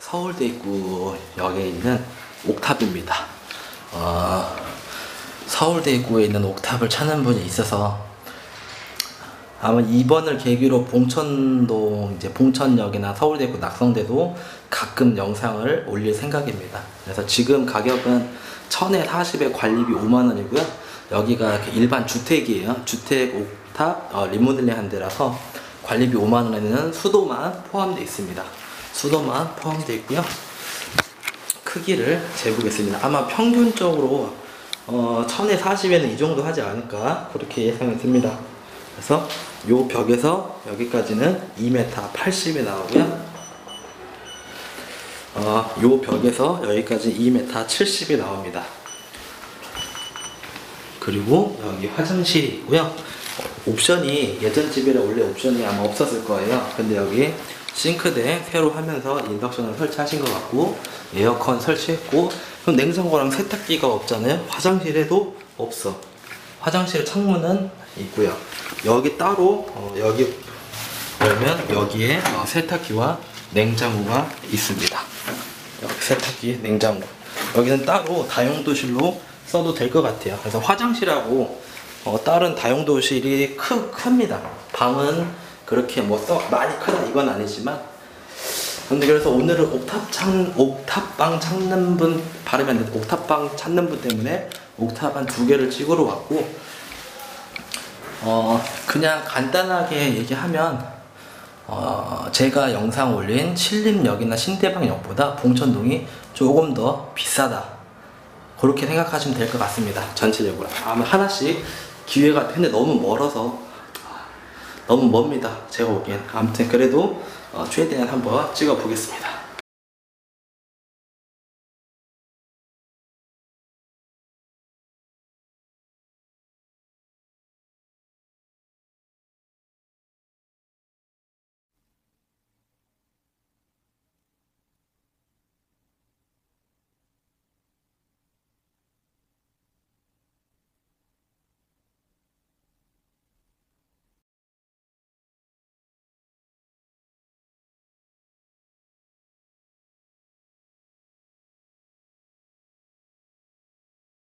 서울대입구역에 있는 옥탑입니다. 서울대입구에 있는 옥탑을 찾는 분이 있어서 아마 이번을 계기로 봉천도 이제 봉천역이나 서울대입구 낙성대도 가끔 영상을 올릴 생각입니다. 그래서 지금 가격은 1000에 40에 관리비 5만원이고요. 여기가 일반 주택이에요. 주택 옥탑 리모델링 한 데라서 관리비 5만원에는 수도만 포함되어 있습니다. 수도만 포함되어 있고요. 크기를 재보겠습니다. 아마 평균적으로 1000에 40에는 이 정도 하지 않을까 그렇게 예상이 듭니다. 그래서 요 벽에서 여기까지는 2m 80이 나오고요. 요 벽에서 여기까지 2m 70이 나옵니다. 그리고 여기 화장실이 있고요. 옵션이 예전 집이라 원래 옵션이 아마 없었을 거예요. 근데 여기 싱크대 새로 하면서 인덕션을 설치하신 것 같고, 에어컨 설치했고, 그럼 냉장고랑 세탁기가 없잖아요. 화장실에도 없어. 화장실 창문은 있고요. 여기 따로 여기 열면 여기에 세탁기와 냉장고가 있습니다. 여기 세탁기, 냉장고. 여기는 따로 다용도실로 써도 될 것 같아요. 그래서 화장실하고 다른 다용도실이 큽니다. 방은 그렇게 뭐 많이 크다 이건 아니지만, 근데 그래서 오늘은 옥탑방 찾는 분 바르면 안 돼. 옥탑방 찾는 분 때문에 옥탑 한 2개를 찍으러 왔고, 그냥 간단하게 얘기하면 제가 영상 올린 신림역이나 신대방역보다 봉천동이 조금 더 비싸다, 그렇게 생각하시면 될 것 같습니다. 전체적으로 아마 하나씩 기회가 근데 너무 멀어서 너무 멉니다 제가 보기엔. 아무튼 그래도 최대한 한번 찍어 보겠습니다.